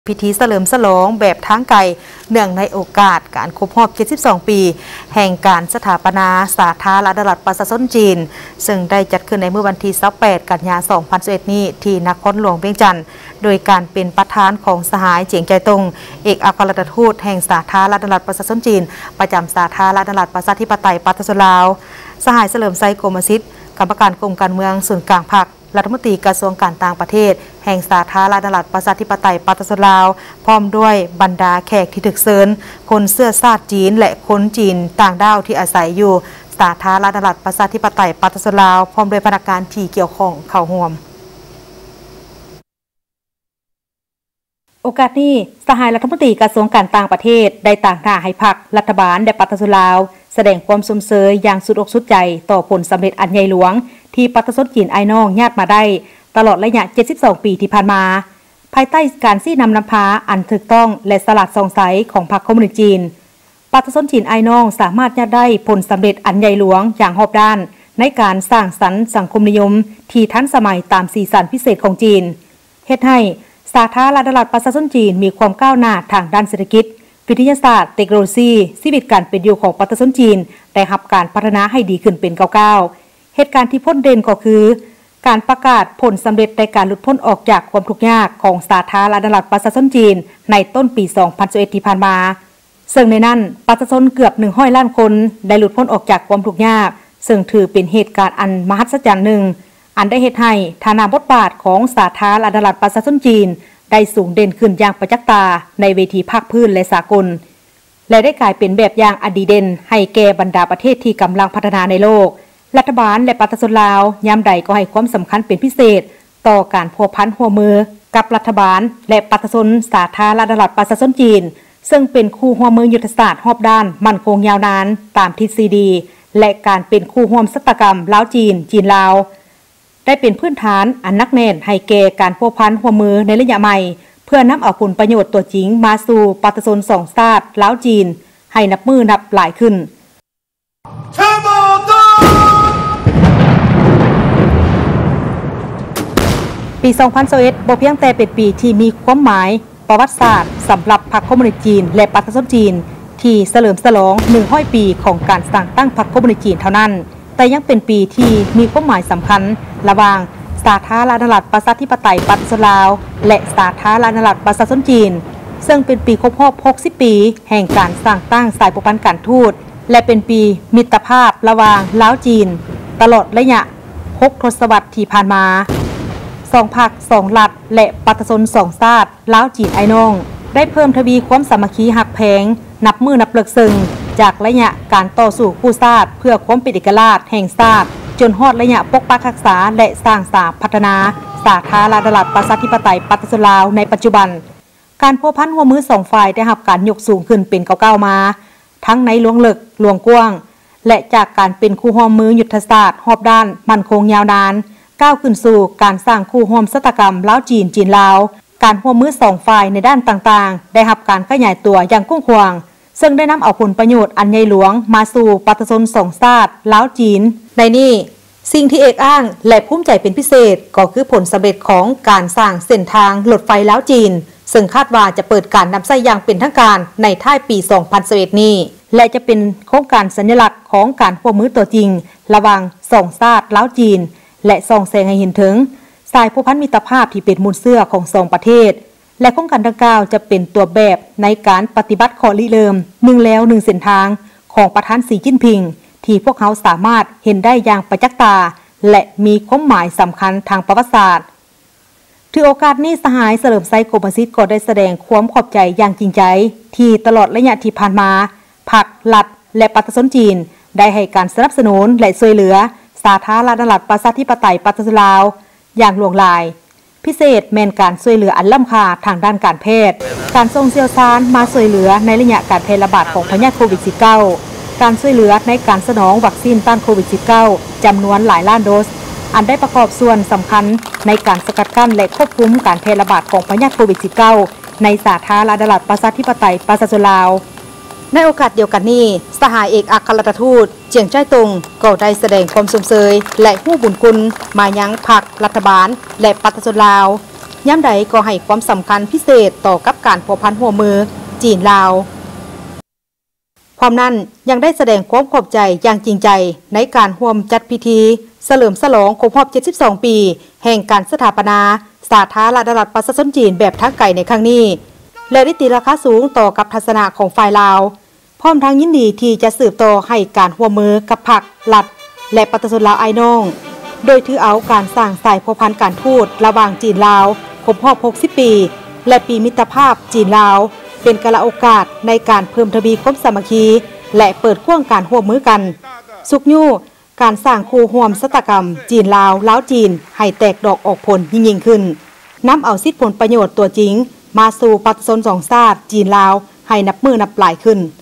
พิธีเฉลิมฉลองแบบทางไกลเนื่องในโอกาสการครบรอบ 72 ปีแห่งการสถาปนาสาธารณรัฐประชาชนจีนซึ่งได้จัดขึ้นในเมื่อวันที่ 28 กันยายน 2021 นี้ที่นครหลวงเวียงจันทร์โดยการเป็นประธานของสหายเจียงใจตงเอกอัครราชทูตแห่งสาธารณรัฐประชาชนจีนประจำสาธารณรัฐประชาธิปไตยประชาชนลาวสหายเฉลิมไซโกมสิทธิ์กรรมการกรมการเมืองส่วนกลางพรรครัฐมนตรีกระทรวงการต่างประเทศแห่งสาธารณรัฐประชาธิปไตยประชาชนลาวพร้อมด้วยบรรดาแขกที่ถึกเชิญคนเสื้อชาติจีนและคนจีนต่างด้าวที่อาศัยอยู่สาธารณรัฐประชาธิปไตยประชาชนลาวพร้อมด้วยพนักงานที่เกี่ยวข้องเข้าร่วมโอกาสนี้สหายรัฐมนตรีกระทรวงการต่างประเทศได้ต่างหน้าให้พรรครัฐบาลและประชาชนลาวแสดงความสมเสยอย่างสุดอกสุดใจต่อผลสำเร็จอันใหญ่หลวงที่ประชาชนจีนไอ้น้องญาติมาได้ตลอดระยะ 72 ปีที่ผ่านมาภายใต้การชี้นำพาอันถูกต้องและสลัดสองใสของพรรคคอมมิวนิสต์จีนประชาชนจีนไอ้น้องสามารถญาติได้ผลสำเร็จอันใหญ่หลวงอย่างรอบด้านในการสร้างสรรค์สังคมนิยมที่ทันสมัยตามสีสันพิเศษของจีนเฮ็ดให้สาธารณรัฐประชาชนจีนมีความก้าวหน้าทางด้านเศรษฐกิจวิทยาศาสตร์เทคโนโลยีชีวิตการเป็นอยู่ของประชาชนจีนได้รับการพัฒนาให้ดีขึ้นเป็นก้าวๆเหตุการณ์ที่พ้นเด่นก็คือการประกาศผลสำเร็จในการหลุดพ้นออกจากความทุกข์ยากของสาธารณรัฐประชาชนจีนในต้นปี 2021 ที่ผ่านมาซึ่งในนั้นประชาชนเกือบ100 ล้านคนได้หลุดพ้นออกจากความทุกข์ยากซึ่งถือเป็นเหตุการณ์อันมหัศจรรย์หนึ่งอันได้เฮ็ดให้ฐานะบทบาทของสาธารณรัฐประชาชนจีนได้สูงเด่นขึ้นอย่างประจักษ์ตาในเวทีภาคพื้นและสากลและได้กลายเป็นแบบอย่างอดีเด่นให้แก่บรรดาประเทศที่กำลังพัฒนาในโลกรัฐบาลและประชาชนลาวยามใดก็ให้ความสำคัญเป็นพิเศษต่อการพัวพันหัวมือกับรัฐบาลและประชาชนสาธารณรัฐประชาชนจีนซึ่งเป็นคู่หัวมือยุทธศาสตร์รอบด้านมั่นคงยาวนานตามทฤษฎีและการเป็นคู่ร่วมชะตากรรมลาวจีนจีนลาวได้เป็นพื้นฐานอันนักแน่นให้แก่การพัวพันหัวมือในระยะใหม่เพื่อนำเอาผลประโยชน์ตัวจริงมาสู่ประชาชนสองชาติลาวจีนให้นับมือนับหลายขึ้นปี 2021 บ่เพียงแต่เป็นปีที่มีความหมายประวัติศาสตร์สำหรับพรรคคอมมิวนิสต์จีนและประชาชนจีนที่เฉลิมฉลอง100 ปีของการสร้างตั้งพรรคคอมมิวนิสต์จีนเท่านั้นแต่ยังเป็นปีที่มีความหมายสำคัญระหว่างสาธารณรัฐประชาธิปไตยประชาชนลาวและสาธารณรัฐประชาชนจีนซึ่งเป็นปีครบรอบ 60 ปีแห่งการสร้างตั้งสายผูกพันการทูตและเป็นปีมิตรภาพระหว่างลาวจีนตลอดระยะ6 ทศวรรษที่ผ่านมา2 พรรค 2 รัฐและประชาชน2ชาติลาวจีนไอ้น้องได้เพิ่มทวีความสามัคคีหักแพงนับมือนับเลิกซึ่งจากระยะการต่อสู้คู่ชาติเพื่อความเป็นเอกราชแห่งชาติจนฮอดระยะปกปักรักษาและสร้างสรรค์พัฒนาสาธารณรัฐประชาธิปไตยประชาชนลาวในปัจจุบันการพัวพันหัวมือ2 ฝ่ายได้รับการยกสูงขึ้นเป็นก้าวๆมาทั้งในหลวงลึกหลวงกว้างและจากการเป็นคู่ร่วมมือยุทธศาสตร์รอบด้านมั่นคงยาวนานก้าวขึ้นสู่การสร้างคู่ร่วมชะตากรรมลาวจีนจีนลาวการร่วมมือ2 ฝ่ายในด้านต่างๆได้รับการขยายตัวอย่างกว้างขวางซึ่งได้นำเอาผลประโยชน์อันใหญ่หลวงมาสู่ประชาชน2 ชาติลาวจีนในนี้สิ่งที่เอกอ้างและภูมิใจเป็นพิเศษก็คือผลสำเร็จของการสร้างเส้นทางรถไฟลาวจีนซึ่งคาดว่าจะเปิดการนำใช้อย่างเป็นทางการในท้ายปี 2021 นี้และจะเป็นโครงการสัญลักษณ์ของการร่วมมือตัวจริงระหว่าง2 ชาติลาวจีนและส่องแสงให้เห็นถึงสายผูกพันมิตรภาพที่เป็นมูลเสื้อของ2 ประเทศและโครงการดังกล่าวจะเป็นตัวแบบในการปฏิบัติข้อริเริ่ม1 แล้ว 1 เส้นทางของประธานสีจิ้นผิงที่พวกเขาสามารถเห็นได้อย่างประจักษ์ตาและมีความหมายสำคัญทางประวัติศาสตร์ถือโอกาสนี้สหายเฉลิมไซโกมสิทธิ์ก็ได้แสดงความขอบใจอย่างจริงใจที่ตลอดระยะที่ผ่านมาพรรครัฐและประชาชนจีนได้ให้การสนับสนุนและช่วยเหลือสาธารณรัฐประชาธิปไตยประชาชนลาวอย่างหลวงหลายพิเศษแม่นการช่วยเหลืออันล้ำค่าทางด้านการแพทย์การส่งเชี่ยวชาญมาช่วยเหลือในระยะการแพร่ระบาดของพยาธิโควิด -19 การช่วยเหลือในการสนองวัคซีนต้านโควิด -19 จำนวนหลายล้านโดสอันได้ประกอบส่วนสำคัญในการสกัดกั้นและควบคุมการแพร่ระบาดของพยาธิโควิด -19 ในสาธารณรัฐประชาธิปไตยประชาชนลาวในโอกาสเดียวกันนี้สหายเอกอัครราชทูตเจียงใจตงก็ได้แสดงความสมเสยและผู้บุญคุณมายังพรรครัฐบาลและประชาชนลาวย้ำใดก็ให้ความสำคัญพิเศษต่อกับการพัวพันหัวมือจีนลาวพร้อมนั้นยังได้แสดงความขอบใจอย่างจริงใจในการร่วมจัดพิธีเฉลิมฉลองครบรอบ 72 ปี แห่งการสถาปนาสาธารณรัฐประชาชนจีนแบบทางไกลในครั้งนี้และได้ตีราคาสูงต่อกับทัศนะของฝ่ายลาวพร้อมทั้งยินดีที่จะสืบต่อให้การร่วมมือกับพรรครัฐและประชาชนลาวไอ้น้องโดยถือเอาการสร้างสายพัวพันการทูตระหว่างจีนลาวครบรอบ 60 ปีและปีมิตรภาพจีนลาวเป็นกาลโอกาสในการเพิ่มทวีความสามัคคีและเปิดกว้างการร่วมมือกันสุกยู่การสร้างคู่ร่วมสตกรรมจีนลาวลาวจีนให้แตกดอกออกผลยิ่งขึ้นนำเอาสิทธิผลประโยชน์ตัวจริงมาสู่ประชาชนสองชาติจีนลาวให้นับมือนับปลายขึ้น